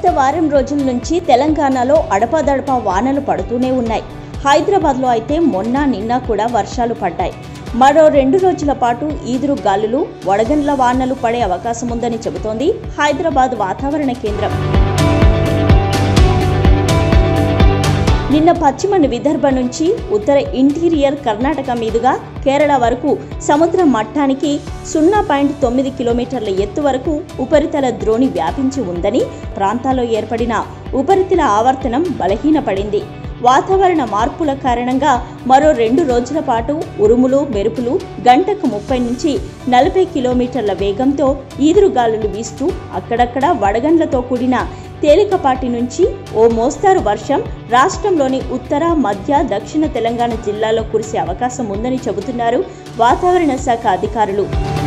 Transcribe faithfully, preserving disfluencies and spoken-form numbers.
వారం రోజుల నుంచి తెలంగాణలో అడపాదడపా వానలు పడుతూనే ఉన్నాయి. హైదరాబాద్లో అయితే మొన్న నిన్న కూడా వర్షాలు పడ్డాయి. మరో రెండు రోజుల పాటు ఈదురు గాలులు, వడగండ్ల వానలు పడే అవకాశం ఉందని చెబుతోంది హైదరాబాద్ వాతావరణ కేంద్రం. నిన్న పశ్చిమ విదర్భ నుంచి ఉత్తర ఇంటీరియర్ కర్ణాటక మీదుగా కేరళ వరకు సముద్ర మట్టానికి సున్నా పాయింట్ తొమ్మిది కిలోమీటర్ల ఎత్తు వరకు ఉపరితల ద్రోణి వ్యాపించి ఉందని, ప్రాంతాల్లో ఏర్పడిన ఉపరితల ఆవర్తనం బలహీనపడింది. వాతావరణ మార్పుల కారణంగా మరో రెండు రోజుల పాటు ఉరుములు, మెరుపులు గంటకు ముప్పై నుంచి నలభై కిలోమీటర్ల వేగంతో ఈదురుగాలులు వీస్తూ అక్కడక్కడ వడగండ్లతో కూడిన తేలికపాటి నుంచి ఓ మోస్తారు వర్షం రాష్ట్రంలోని ఉత్తర, మధ్య, దక్షిణ తెలంగాణ జిల్లాల్లో కురిసే అవకాశం ఉందని చెబుతున్నారు వాతావరణ శాఖ అధికారులు.